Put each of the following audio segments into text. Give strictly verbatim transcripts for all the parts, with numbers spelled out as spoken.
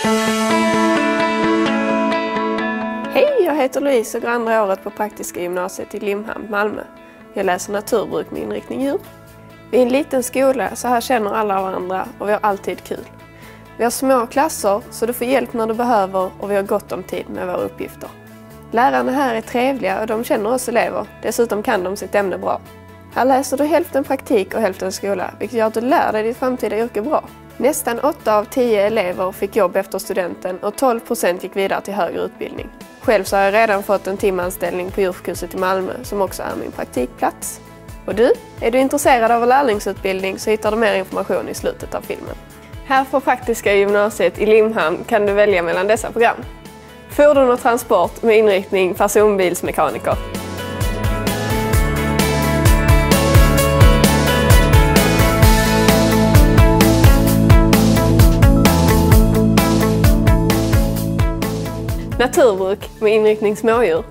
Hej, jag heter Louise och går andra året på Praktiska gymnasiet i Limhamn, Malmö. Jag läser naturbruk med inriktning djur. Vi är en liten skola, så här känner alla varandra och vi har alltid kul. Vi har små klasser, så du får hjälp när du behöver och vi har gott om tid med våra uppgifter. Lärarna här är trevliga och de känner oss elever, dessutom kan de sitt ämne bra. Här läser du hälften praktik och hälften skola, vilket gör att du lär dig ditt framtida yrke bra. Nästan åtta av tio elever fick jobb efter studenten och tolv procent gick vidare till högre utbildning. Själv så har jag redan fått en timanställning på djurkurset i Malmö som också är min praktikplats. Och du? Är du intresserad av en lärlingsutbildning så hittar du mer information i slutet av filmen. Här på Praktiska gymnasiet i Limhamn kan du välja mellan dessa program. Fordon och transport med inriktning personbilsmekaniker. Naturbruk med inriktning smådjur.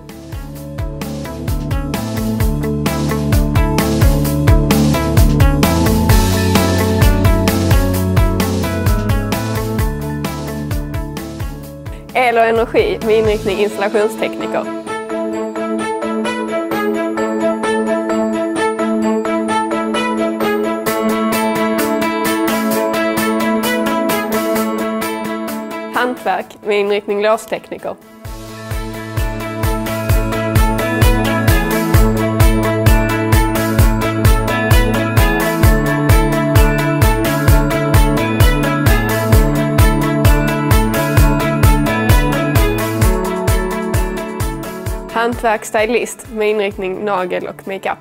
El och energi med inriktning installationstekniker. Hantverk med inriktning låstekniker. Hantverksstylist med inriktning nagel och makeup.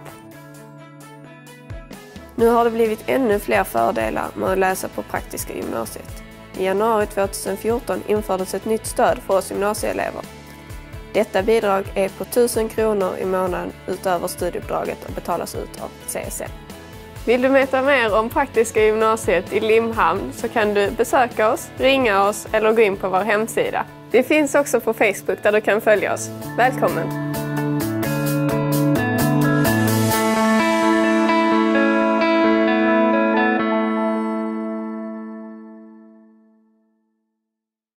Nu har det blivit ännu fler fördelar med att läsa på Praktiska gymnasiet. I januari tjugohundrafjorton infördes ett nytt stöd för oss gymnasieelever. Detta bidrag är på tusen kronor i månaden utöver studiebidraget och betalas ut av C S N. Vill du veta mer om Praktiska gymnasiet i Limhamn så kan du besöka oss, ringa oss eller gå in på vår hemsida. Det finns också på Facebook där du kan följa oss. Välkommen!